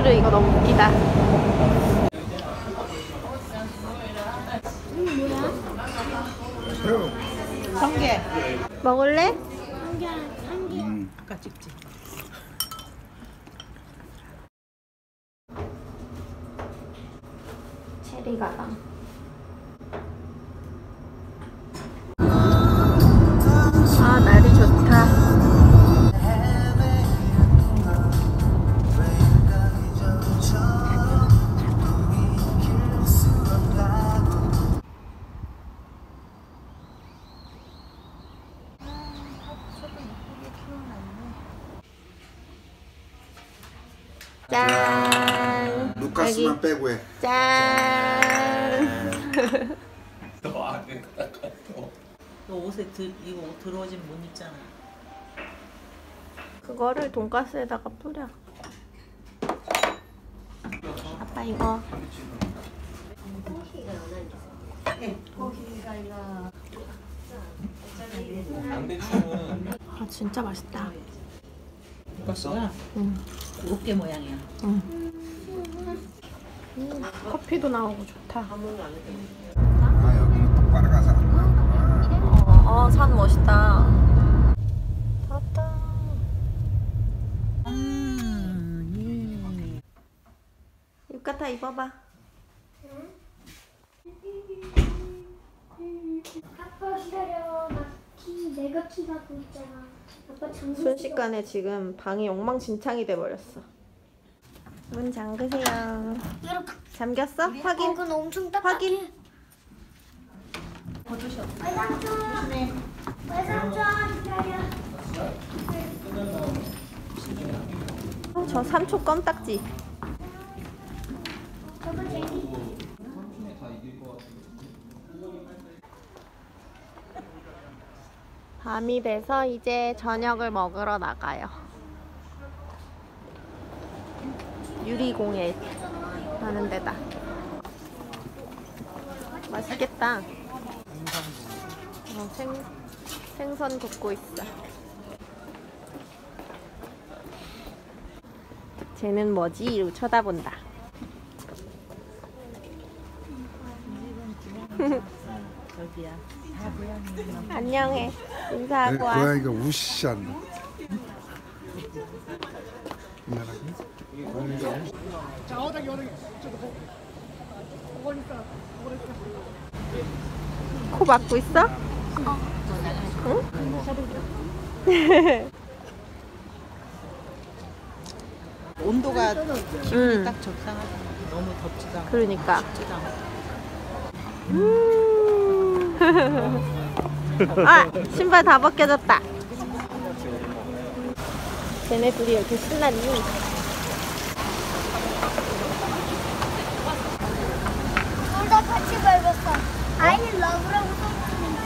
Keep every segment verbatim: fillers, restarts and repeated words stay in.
뚜루루루 이거 너무 웃기다. 성게 먹을래? 음. 아까 찍지. 체리 가방. 아, 날이 좋다. 짠. 루카스만 빼고 해. 짠. 너 옷에 들, 이거 옷 들어오지면 못 입잖아. 그거를 돈가스에다가 뿌려. 아빠 이거. 아 진짜 맛있다. 돈가스가 응. 어깨 모양이야. 응. 음, 커피도 나오고 좋다. 아 여기는 똑바로 가서 안 나오구나. 어, 어, 산 멋있다. 왔다. 음, 浴衣입어봐. 아빠 기다려. 나 키, 내가 키 갖고 있잖아. 아빠 잠글 순식간에 지금 방이 엉망진창이 돼버렸어. 문 잠그세요. 이렇게. 잠겼어? 확인. 이건 엄청 딱딱해. 확인. 외삼촌. 외삼촌 기다려. 어, 저 삼초 껌딱지. 저거 재미. 밤이 돼서 이제 저녁을 먹으러 나가요. 유리공예 하는 데다. 맛있겠다. 어, 생, 생선 굽고 있어. 쟤는 뭐지? 이러고 쳐다본다. 저기야. 다 고양이. 안녕해. 내 인사하고 와. 고양이가 우시한다. 미안하게. 코 막고 있어? 응? 온도가 기온이 응. 딱 적당하다. 너무 덥지도 않고 그러니까. 춥지도 않고. 음. 아! 신발 다 벗겨졌다. 쟤네 둘이 이렇게 신났니? 둘 다 같이 밟았어. I love라고 써있는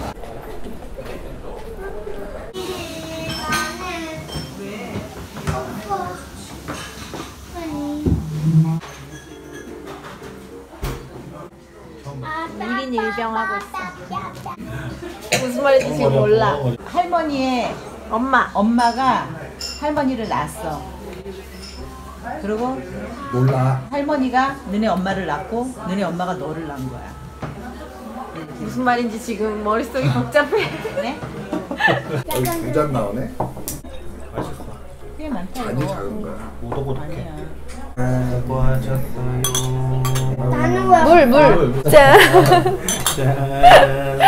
일인 일병하고 있어. 무슨 말인지 지금 몰라. 할머니의 엄마. 엄마가 할머니를 낳았어. 그리고 몰라. 할머니가 너네 엄마를 낳고 너네 엄마가 너를 낳은 거야. 무슨 말인지 지금 머릿속이 복잡해. 그래? 여기 두 잔 나오네. 꽤 많다 잔이 이거. 작은 거야. 아니야. 수고하셨어요. 나는 왜? 물, 물. 짠. 짠.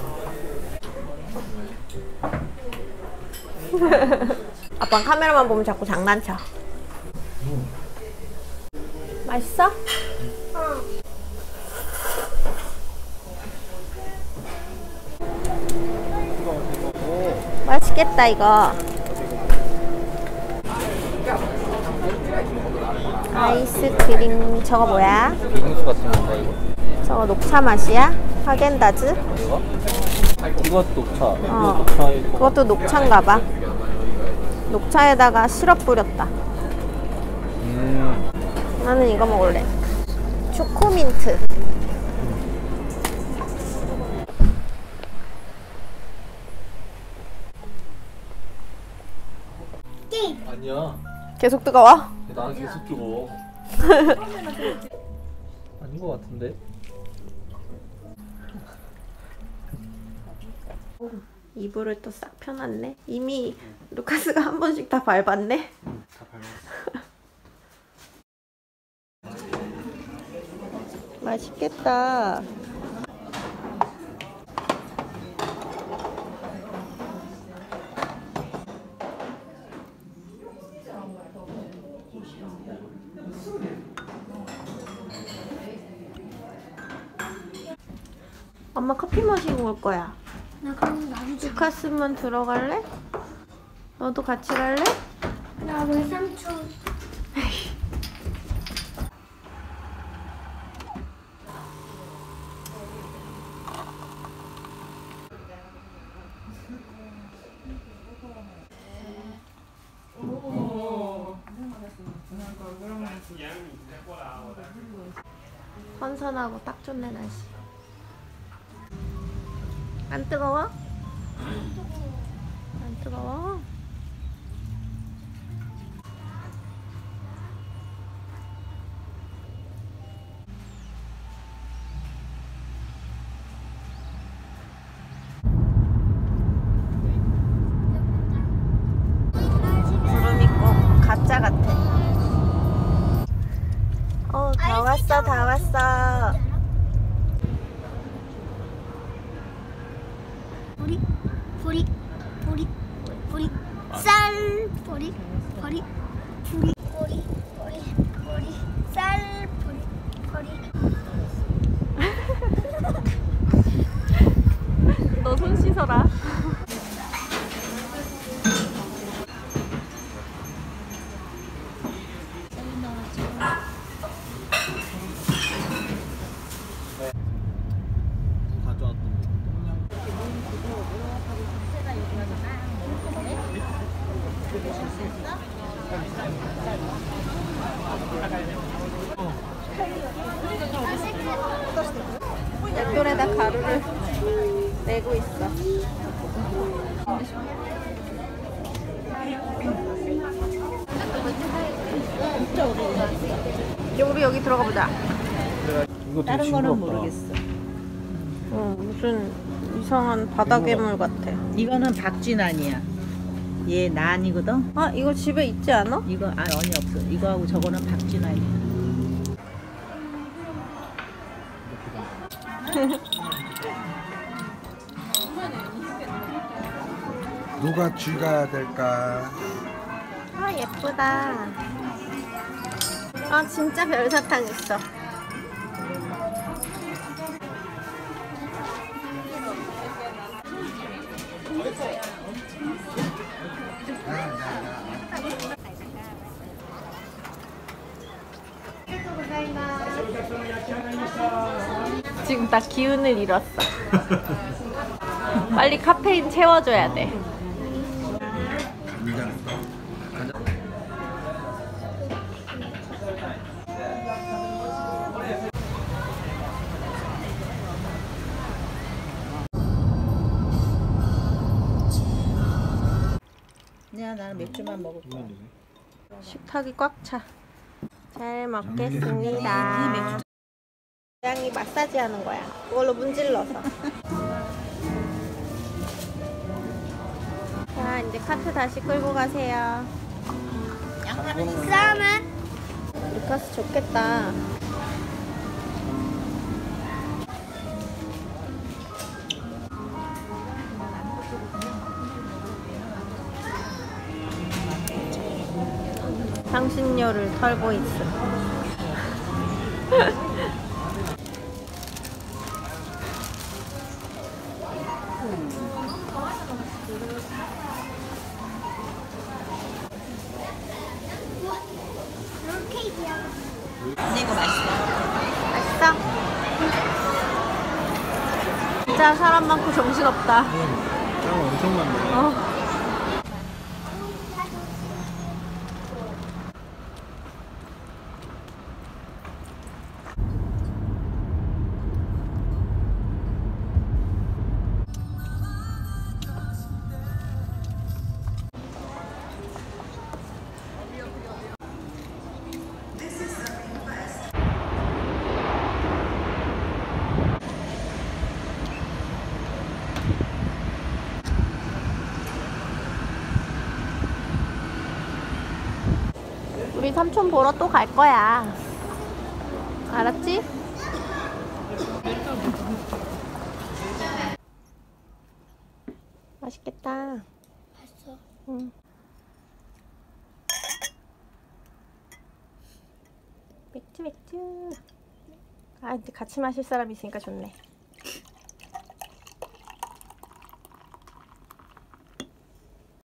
아빠는 카메라만 보면 자꾸 장난쳐. 맛있어? 맛있겠다 이거. 아이스크림 저거 뭐야? 빙수 같은 건가 이거? 저거 녹차 맛이야? 하겐다즈? 이거? 이것도 녹차. 어. 이거 녹차. 이거. 그것도 녹차인가봐. 녹차에다가 시럽 뿌렸다. 음. 나는 이거 먹을래. 초코민트. 아니야. 계속 뜨거워? 나는 계속 주고. 아닌 것 같은데? 이불을 또 싹 펴놨네. 이미 루카스가 한 번씩 다 밟았네. 다 밟았어. 맛있겠다. 엄마 커피 마시고 올 거야. 나 그럼 나도 좀. 루카스만 들어갈래? 너도 같이 갈래? 나 왜 삼촌? 선선하고 딱 좋네 날씨. 안 뜨거워? 안 뜨거워? 구름 있고 가짜 같아. 어, 다 왔어, 다 왔어. 보리 보리 보리 보리 쌀 보리 보리 보리 보리 보리 보리 쌀 보리 보리. 너 손 씻어라. 약돌에다 가루를 내고 있어. 우리 여기 들어가 보자. 이거 다른 거는 모르겠어. 어, 무슨 이상한 바다 괴물 같아. 이거는 박쥐난이야. 얘 난이거든. 아, 이거 집에 있지 않아? 이거 아 아니 없어. 이거하고 저거는 박쥐난이야. 누가 쥐가 될까? 아, 예쁘다. 아, 진짜 별사탕 있어. 지금 다 기운을 잃었어. 빨리 카페인 채워줘야 돼. 야, 나는 맥주만 먹을 거야. 식탁이 꽉 차. 잘 먹겠습니다. 고양이 마사지 하는 거야. 그걸로 문질러서. 자, 이제 카트 다시 끌고 가세요. 그러면 루카스 좋겠다. 향신료를 털고 있어. 롤케이크야. 이거 맛있어. 맛있어? 진짜 사람 많고 정신없다. 사람 엄청 많네. 어. 우리 삼촌 보러 또 갈 거야. 알았지? 맛있겠다. 봤어. 응. 맥주 맥주. 아, 이제 같이 마실 사람 있으니까 좋네.